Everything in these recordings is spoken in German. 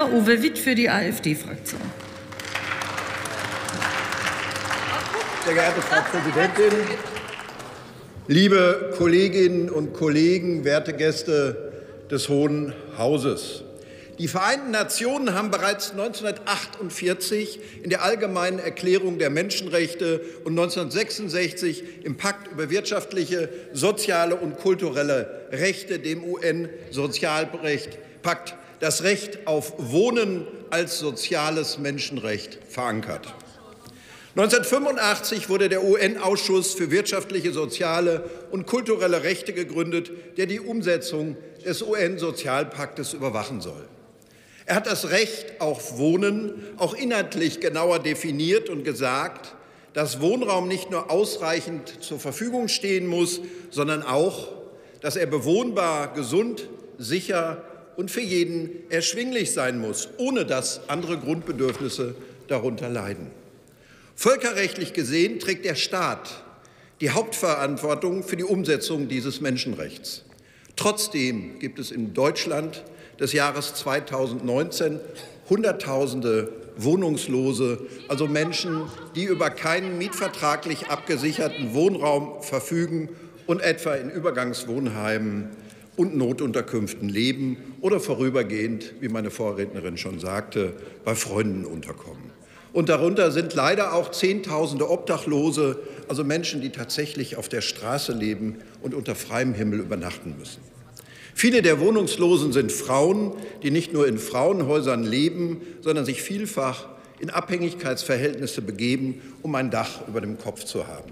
Redner Uwe Witt für die AfD-Fraktion. Sehr geehrte Frau Präsidentin, liebe Kolleginnen und Kollegen, werte Gäste des Hohen Hauses! Die Vereinten Nationen haben bereits 1948 in der Allgemeinen Erklärung der Menschenrechte und 1966 im Pakt über wirtschaftliche, soziale und kulturelle Rechte, dem UN-Sozialpakt, das Recht auf Wohnen als soziales Menschenrecht verankert. 1985 wurde der UN-Ausschuss für wirtschaftliche, soziale und kulturelle Rechte gegründet, der die Umsetzung des UN-Sozialpaktes überwachen soll. Er hat das Recht auf Wohnen auch inhaltlich genauer definiert und gesagt, dass Wohnraum nicht nur ausreichend zur Verfügung stehen muss, sondern auch, dass er bewohnbar, gesund, sicher und für jeden erschwinglich sein muss, ohne dass andere Grundbedürfnisse darunter leiden. Völkerrechtlich gesehen trägt der Staat die Hauptverantwortung für die Umsetzung dieses Menschenrechts. Trotzdem gibt es in Deutschland des Jahres 2019 Hunderttausende Wohnungslose, also Menschen, die über keinen mietvertraglich abgesicherten Wohnraum verfügen und etwa in Übergangswohnheimen und Notunterkünften leben oder vorübergehend, wie meine Vorrednerin schon sagte, bei Freunden unterkommen. Und darunter sind leider auch Zehntausende Obdachlose, also Menschen, die tatsächlich auf der Straße leben und unter freiem Himmel übernachten müssen. Viele der Wohnungslosen sind Frauen, die nicht nur in Frauenhäusern leben, sondern sich vielfach in Abhängigkeitsverhältnisse begeben, um ein Dach über dem Kopf zu haben.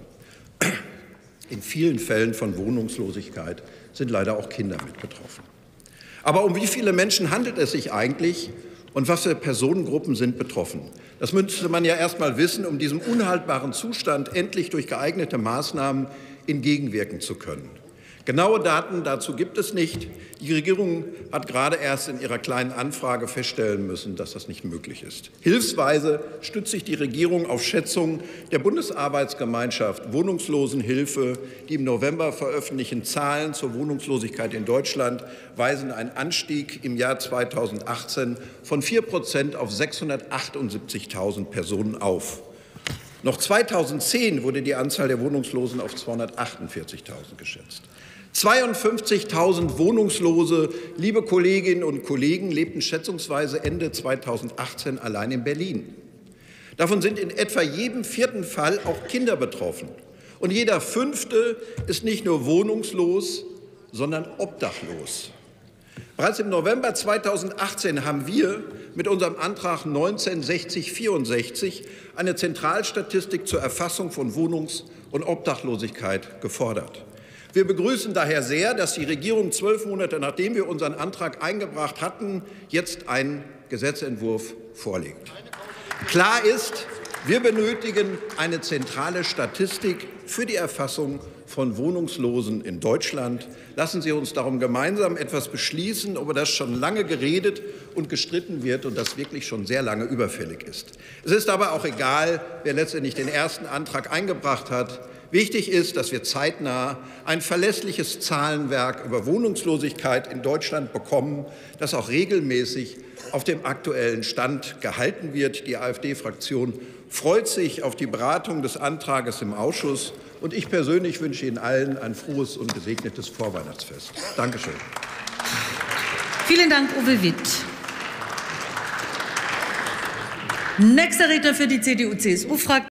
In vielen Fällen von Wohnungslosigkeit sind leider auch Kinder mit betroffen. Aber um wie viele Menschen handelt es sich eigentlich und was für Personengruppen sind betroffen? Das müsste man ja erst mal wissen, um diesem unhaltbaren Zustand endlich durch geeignete Maßnahmen entgegenwirken zu können. Genaue Daten dazu gibt es nicht. Die Regierung hat gerade erst in ihrer kleinen Anfrage feststellen müssen, dass das nicht möglich ist. Hilfsweise stützt sich die Regierung auf Schätzungen der Bundesarbeitsgemeinschaft Wohnungslosenhilfe. Die im November veröffentlichten Zahlen zur Wohnungslosigkeit in Deutschland weisen einen Anstieg im Jahr 2018 von 4% auf 678.000 Personen auf. Noch 2010 wurde die Anzahl der Wohnungslosen auf 248.000 geschätzt. 52.000 Wohnungslose, liebe Kolleginnen und Kollegen, lebten schätzungsweise Ende 2018 allein in Berlin. Davon sind in etwa jedem vierten Fall auch Kinder betroffen. Und jeder fünfte ist nicht nur wohnungslos, sondern obdachlos. Bereits im November 2018 haben wir mit unserem Antrag 19/6064 eine Zentralstatistik zur Erfassung von Wohnungs- und Obdachlosigkeit gefordert. Wir begrüßen daher sehr, dass die Regierung 12 Monate, nachdem wir unseren Antrag eingebracht hatten, jetzt einen Gesetzentwurf vorlegt. Klar ist, wir benötigen eine zentrale Statistik für die Erfassung von Wohnungslosen in Deutschland. Lassen Sie uns darum gemeinsam etwas beschließen, über das schon lange geredet und gestritten wird und das wirklich schon sehr lange überfällig ist. Es ist aber auch egal, wer letztendlich den ersten Antrag eingebracht hat. Wichtig ist, dass wir zeitnah ein verlässliches Zahlenwerk über Wohnungslosigkeit in Deutschland bekommen, das auch regelmäßig auf dem aktuellen Stand gehalten wird. Die AfD-Fraktion freut sich auf die Beratung des Antrags im Ausschuss. Und ich persönlich wünsche Ihnen allen ein frohes und gesegnetes Vorweihnachtsfest. Dankeschön. Vielen Dank, Uwe Witt. Nächster Redner für die CDU-CSU-Fraktion.